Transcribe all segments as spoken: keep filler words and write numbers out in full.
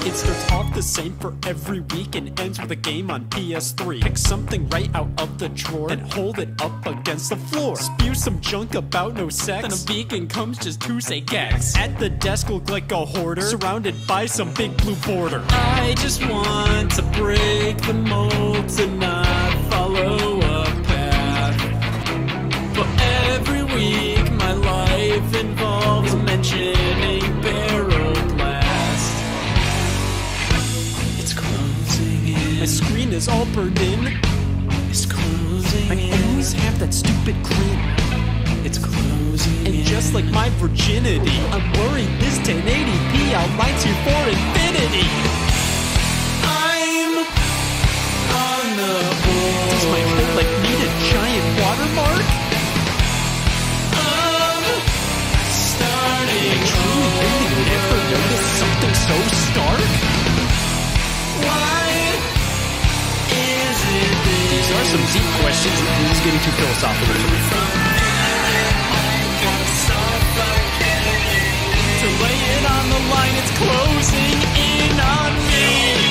It starts off the same for every week and ends with a game on P S three. Pick something right out of the drawer and hold it up against the floor. Spew some junk about no sex, then a vegan comes just to say gex. At the desk look like a hoarder, surrounded by some big blue border. I just want to break the mold, to not follow a path. But every week my life involves mentioning barrel blast. It's closing in. My screen is all burned in. It's closing in. I always have that stupid grin. It's closing in. And just like my virginity, I'm worried this ten eighty p outlines you for infinity. I'm on the board. Does my whole life need a giant watermark? I'm starting. I truly really never noticed something so stark. Why is it this? These are some deep questions. This is getting too philosophical for me. To lay it on the line, it's closing in on me.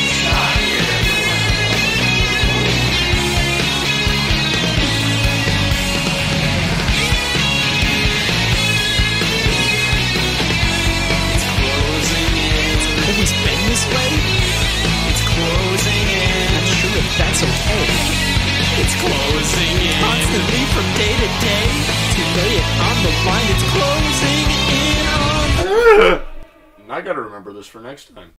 It's closing in. It's always been this way. It's closing in. Not sure if that's okay. It's closing in. Constantly from day to day. To lay it on the line, it's closing in on me. I gotta remember this for next time.